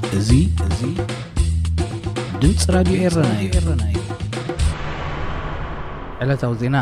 እዙይ ድምጽ ራዲዮ ኤረና ዕለታዊ ዜና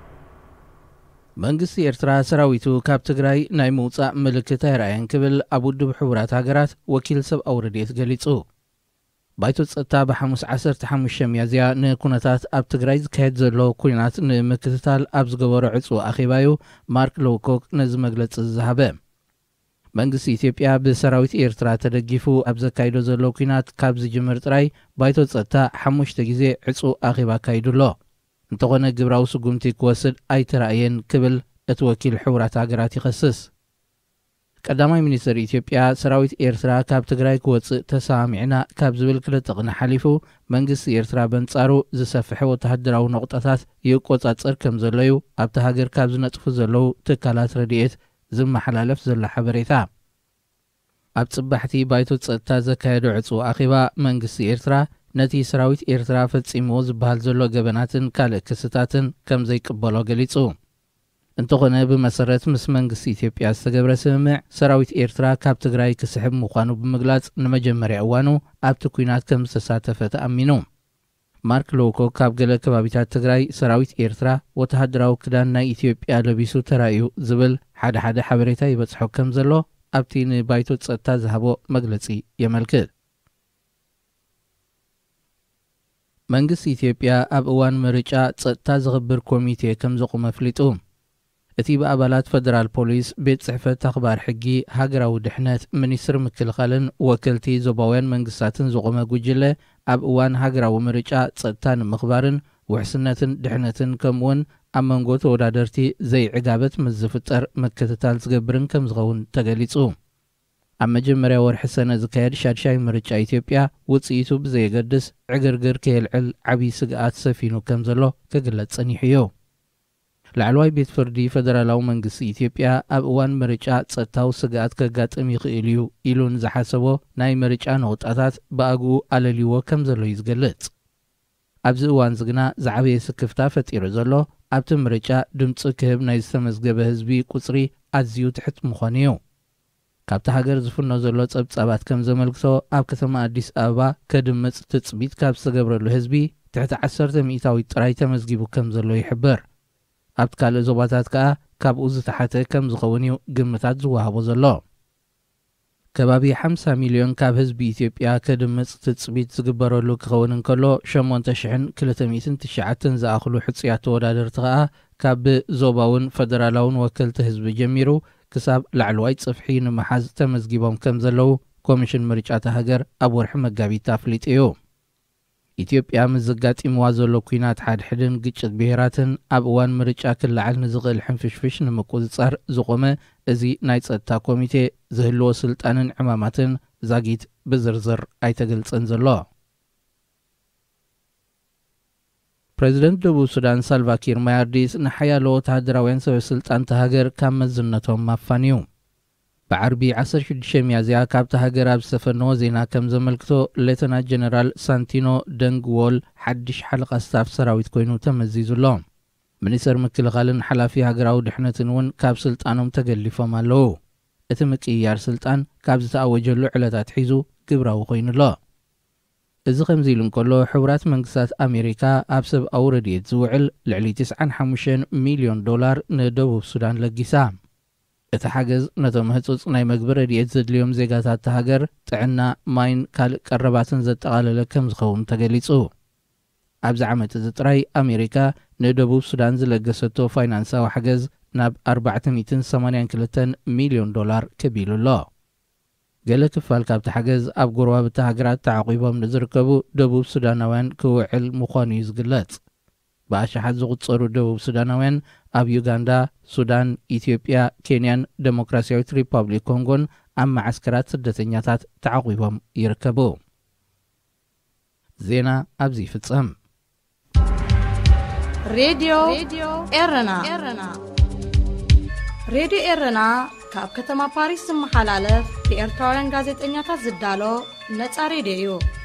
መንግስቲ ኤርትራ ሰራዊቱ ካብ ትግራይ ናይ ምውጻእ ምልክት ኣይረኣየን ክብል ኣብ ውድብ ሕቡራት ሃገራት ወኪል ሰብኣዊ ረድኤት ገሊጹ ባይቶ ጸጥታ ብሓሙስ 15 ሚያዝያ ንኩነታት ኣብ ትግራይ ዝካየድ ዘሎ ኩናት ንምክትታል ኣብ ዝገበሮ ዕፁ ኣኺባዩ ማርክ ሎውኮክ ነዚ መግለጺ ዝሃበ መንግስቲ ኢትዮጵያ ብሰራዊት ኤርትራ ተደጊፉ ኣብ ዘካይዶ ዘሎ ኩናት ካብ ዝጅምር ጥራይ ባይቶ ጸጥታ 5 ግዜ ዕፁ ኣኺባ ካይዱሎ እንተኾነ ግብራዊ ስጉምቲ ክወስድ ኣይተራእየን ክብል እቲ ወኪል ሕቡራት ሃገራት ይኸስስ ቀዳማይ ሚኒስትር ኢትዮጵያ ሰራዊት ኤርትራ ካብ ትግራይ ክወፅእ ተሰሚዕና ካብ ዝብል ክልተ ቅኒ ሓሊፉ መንግስቲ ኤርትራ በንጻሩ ዝሰፍሐ ወተሃደራዊ ነቁጣታት ይቆጻጸር ከም ዘለዩ ኣብቲ ሃገር ካብ ዝነጥፉ ዘለው ትካላት ረድኤት ዝመሓላለፍ ዘሎ ሓበሬታ ኣብ ጽባሕቲ ባይቶ ጸጥታ ዘካየዶ ዕፁ ኣኺባ መንግስቲ ኤርትራ ነቲ ሰራዊት ኤርትራ ፈጺሞ ዝበሃል ዘሎ ገበናትን ካልእ ክስታትን ከም ዘይቅበሎ ገሊጹ እንተኾነ ብመሰረት ምስ መንግስቲ ኢትዮጵያ ዝተገብረ ስምምዕ ሰራዊት ኤርትራ ካብ ትግራይ ክስሕብ ምዃኑ ብምግላጽ ንመጀመርያ እዋኑ ኣብቲ ኩናት ከም ዝተሳተፈ ተኣሚኑ ማርክ ሎውኮክ ካብ ገለ ከባቢታት ትግራይ ሰራዊት ኤርትራ ወተሃደራዊ ክዳን ናይ ኢትዮጵያ ለቢሱ ተራእዩ ዝብል ሓደ ሓበሬታ ይበጽሖ ከም ዘሎ ኣብቲ ንባይቶ ጸጥታ ዝሃቦ መግለጺ የመልክት መንግስቲ ኢትዮጵያ ኣብ እዋን ምርጫ ጸጥታ ዝኽብር ኮሚቴ ከም ዘቆመ ኣፍሊጡ እቲ ብኣባላት ፌደራል ፖሊስ ቤት ጽሕፈት ኣኽባር ሕጊ ሃገራዊ ድሕነት ሚኒስትር ምክልኻልን ወከልቲ ዞባውያን መንግስታትን ዘቆመ ጉጅለ ኣብ እዋን ሃገራዊ ምርጫ ጸጥታ ንምኽባርን ውሕስነትን ድሕነትን ከምኡውን ኣብ መንጎ ተወዳደርቲ ዘይዕጋበት ምዝፍጠር ምክትታል ዝገብርን ከም ዝኸውን ተገሊጹ ኣብ መጀመርያ ወርሒ ሰነ ዝካየድ ሻድሻይ ምርጫ ኢትዮጵያ ውጽኢቱ ብዘየገድስ ዕግርግር ከየልዕል ዓብዪ ስግኣት ሰፊኑ ከም ዘሎ ክግለጽ ጸኒሑ እዩ ላዕለዋይ ቤት ፍርዲ ፌደራላዊ መንግስቲ ኢትዮጵያ ኣብ እዋን ምርጫ ጸጥታዊ ስግኣት ከጋጥም ይኽእል እዩ ኢሉን ዝሓሰቦ ናይ ምርጫ ነቁጣታት ብኣግኡ ኣለልይዎ ከም ዘሎ እዩ ዝገልጽ ኣብዚ እዋን ዝግና ዝዓበየ ስክፍታ ፈጢሩ ዘሎ ኣብቲ ምርጫ ድምፂ ክህብ ናይ ዝተመዝገበ ህዝቢ ቁፅሪ ኣዝዩ ትሕት ምዃኑ እዩ ካብቲ ሃገር ዝፍኖ ዘሎ ጸብጻባት ከም ዘመልክቶ ኣብ ከተማ ኣዲስ ኣበባ ከድምጽ ትጽቢት ካብ ዝተገብረሉ ህዝቢ ትሕቲ 10 ሚእታዊ ጥራይ ተመዝጊቡ ከም ዘሎ ይሕብር ኣብቲ ካልእ ዞባታት ከዓ ካብኡ ዝተሓተ ከም ዝኸውን እዩ ግምታት ዝወሃቦ ዘሎ ከባቢ 50 ሚልዮን ካብ ህዝቢ ኢትዮጵያ ከድምጽ ትጽቢት ዝግበረሉ ክኸውን እንከሎ 8209 ዝኣኽሉ ሕጽያት ተወዳደርቲ ከዓ ካብ ዞባውን ፌደራላውን ወከልቲ ህዝቢ ጀሚሩ ክሳብ ላዕለዋይ ጽፍሒ ንምሓዝ ተመዝጊቦም ከም ዘለው ኮሚሽን ምርጫታ ሃገር ኣብ ወርሒ መጋቢት ኣፍሊጡ እዩ ኢትዮጵያ ምስ ዘጋጢምዋ ዘሎ ኩናት ሓድሕድን ግጭት ብሄራትን ኣብ እዋን ምርጫ ክለዓል ንዝኽእል ሕንፍሽፍሽ ንምቁፅጻር ዝቆመ እዚ ናይ ጸጥታ ኮሚቴ ዝህልዎ ስልጣንን ዕማማትን ዛጊት ብዝርዝር ኣይተገልጸን ዘሎ ፕሬዚደንት ደቡብ ሱዳን ሳልቫኪር ማያርዲስ ንሓያሎ ወተሃደራውያን ሰበስልጣን ሃገር ካብ መዝነቶም ማፋንዩ بعربي 16 ሚያዝያ ካብታ ሃገር ኣብ ዝተፈነወ ዜና ከም ዘመልክቶ ሌተናንት ጀነራል ሳንቲኖ ደንግዎል ሓድሽ ሓለቓ ስታፍ ሰራዊት ኮይኑ ተመዚዙሎ ሚኒስትር ምክልኻልን ሓላፊ ሃገራዊ ድሕነትን እውን ካብ ስልጣኖም ተገሊፎም ኣለዉ እቲ ምቅያር ስልጣን ካብ ዝተኣወጀሉ ዕለታት ሒዙ ግብራዊ ኮይኑሎ እዚ ከምዚ ኢሉ እንከሎ ሕቡራት መንግስታት ኣሜሪካ ኣብ ሰብኣዊ ረድኤት ዝውዕል ልዕሊ $95 ሚልዮን ንደቡብ ሱዳን ለጊሳ እቲ ሓገዝ ነቶም ህጹጽ ናይ መግቢ ረድኤት ዘድልዮም ዜጋታት ሃገር ጥዕና ማይን ካልእ ቀረባትን ዘጠቓለለ ከም ዝኸውን ተገሊጹ ኣብዚ ዓመት እዚ ጥራይ ኣሜሪካ ንደቡብ ሱዳን ዝለገሰቶ ፋይናንሳዊ ሓገዝ ናብ $482 ሚልዮን ከቢሉሎ ገለ ክፋል ካብቲ ሓገዝ ኣብ ጎረባብቲ ሃገራት ተዓቂቦም ንዝርከቡ ደቡብ ሱዳናውያን ክውዕል ምዃኑ እዩ ዝግለጽ ብኣሽሓት ዝቁጸሩ ደቡብ ሱዳናውያን ኣብ ዩጋንዳ ሱዳን ኢትዮጵያ ኬንያን ዴሞክራሲያዊት ሪፐብሊክ ኮንጎን ኣብ ማዓስከራት ስደተኛታት ተዓቂቦም ይርከቡ ዜና ኣብዚ ፍጸም Radio Erena Radio Erena ካብ ከተማ ፓሪስ ዝመሓላለፍ ብኤርትራውያን ጋዜጠኛታት ዝዳሎ ነፃ ሬድዮ